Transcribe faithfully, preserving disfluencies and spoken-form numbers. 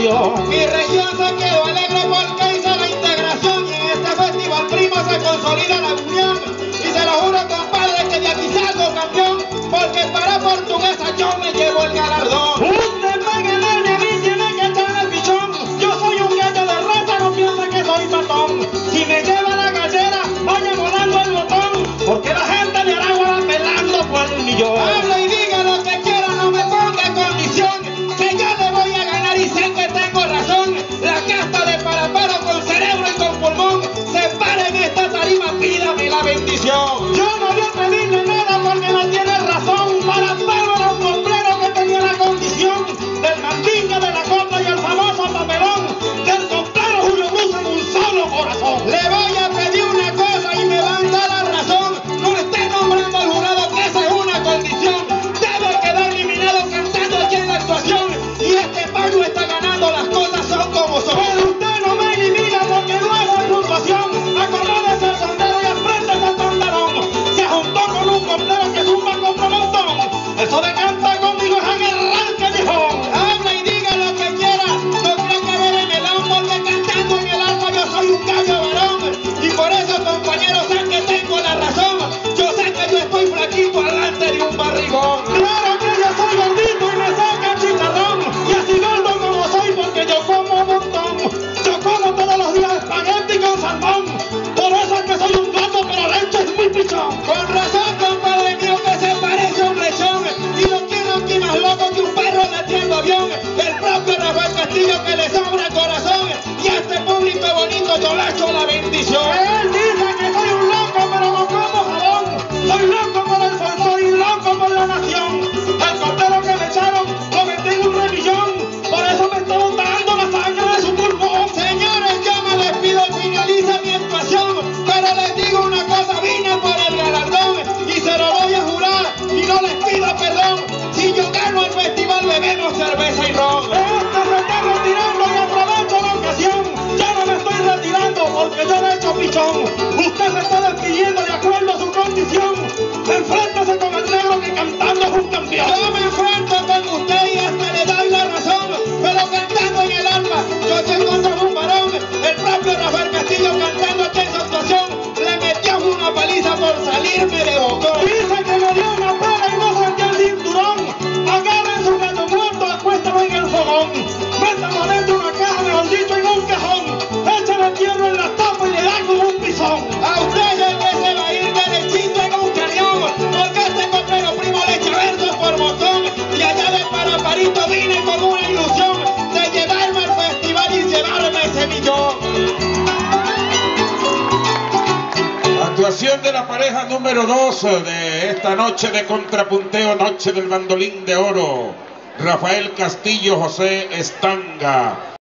bendición. Mi región se quedó alegre porque hice la integración y en este festival primo se consolida la unión. Y se lo juro, compadre, que de aquí salgo campeón, porque para Portuguesa yo me llevo el galardón. Usted para ganarme a mí tiene que echarle el pichón. Yo soy un gallo de raza, no piensa que soy patón. Si me lleva la gallera, vaya volando el botón, porque la gente de Aragua va pelando por el millón. Habla y diga lo que quiera, no me ponga condición, que yo le voy a ganar y sé que tengo razón. La casta de Paraparo con cerebro y con pulmón se para en esta tarima, pídame la bendición. Yo no voy a pedirle nada porque no tiene razón. Paraparo era un sombrero que tenía la condición del mandinga, de la copla y el famoso papelón del sombrero Julio Cruz en un solo corazón. Le voy a pedir una cosa y me van a dar la razón. No esté nombrando al jurado que esa es una condición. Debe quedar eliminado cantando aquí en la actuación. Y este payo está ganando, las cosas son como son. Pero usted no me elimina porque no hace puntuación. Acomódese el sombrero y apréndese el pantalón. Se juntó con un complero que zumba contra montón. Eso de canta conmigo es en el callejón. Habla y diga lo que quiera, no creo que ver el melón, porque cantando en el alma yo soy un gallo varón. Y por eso, compañeros, sé que tengo la razón. Yo sé que yo estoy flaquito alante de un barrigón. Claro que yo soy gordito y me saca el chicharrón. Y así gordo como soy porque yo como un montón. Yo como todos los días espagueti con salmón. Por eso es que soy un gato, pero leche es muy pichón. Con razón, compadre mío, que se parece a un lechón. Y lo quiero aquí más loco que un perro metiendo avión. El propio Rafael Castillo, que le sobra el corazón. Y a este público bonito yo le echo la bendición. Él dice que soy un loco, pero no como jabón. Soy loco por el folclore y loco por la nación. El cordero que me echaron lo metí en un remillón. Por eso me está botando la sangre de su pulmón. Señores, yo me despido, finaliza mi actuación. Pero les digo una cosa, vine por el galardón. Y se lo voy a jurar y no les pido perdón. Si yo gano el festival, bebemos cerveza y ron. Este se está retirando y aprovecho la ocasión. Yo no me estoy retirando porque yo le echo pichón. Usted se está despidiendo de acuerdo a su condición. Enfréntese con el negro que cantando es un campeón. Yo me enfrento con usted y hasta le doy la razón. Pero cantando en el alma, yo sé contra un varón. El propio Rafael Castillo cantando aquí en su actuación le metió una paliza por salirme de bocón. Dice que me dio una pala y no saqué el cinturón. Agarren su gato muerto, acuéstalo en el fogón. Métalo dentro de una caja, mejor dicho, en un cajón. Échale tierra en la tapa y le da como un pisón. A usted es el que se va a ir derechito en un camión, porque este coplero primo le echa versos por botón. Y allá de Paraparito vine con una ilusión de llevarme al festival y llevarme ese millón. Actuación de la pareja número dos de esta noche de contrapunteo, noche del bandolín de oro. Rafael Castillo, José Estanga.